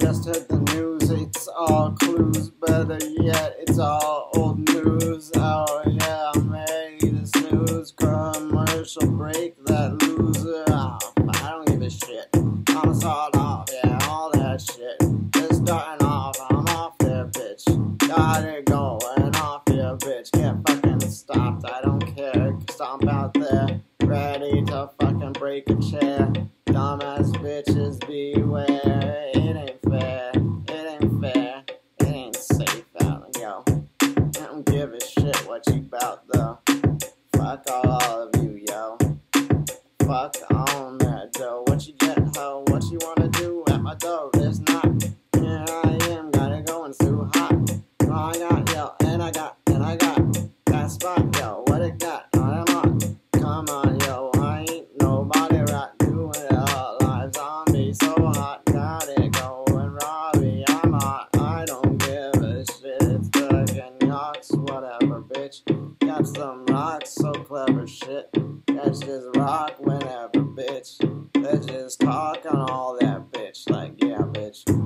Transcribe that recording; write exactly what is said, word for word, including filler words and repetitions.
just heard the news, it's all clues. Better yet, it's all old news. Oh yeah, I'm ready to snooze. Commercial break, that loser. Oh, I don't give a shit. I'm sawed off, yeah, all that shit. Just starting off, I'm off there, bitch. Got it going off here, bitch. Get fucking stopped, I don't care. Stomp out there, ready to fucking break a chair. Dumbass bitches beware. It ain't fair, it ain't fair, it ain't safe out, yo. I don't give a shit what you bout though. Fuck all of you, yo. Fuck on that dough. What you get, ho? What you wanna do at my door? There's not. Here I am, gotta go and too hot. Oh, I got, yo, and I got, and I got that spot, yo. What it got? I'm on. Come on, yo. I ain't nobody right doing it all. Live zombie, so hot. Got it going, Robbie. I'm hot. I don't give a shit. It's fucking yaks, whatever, bitch. Got some rocks, so clever shit. Let's just rock whenever, bitch. Let's just talk on all that, bitch. Like, yeah, bitch.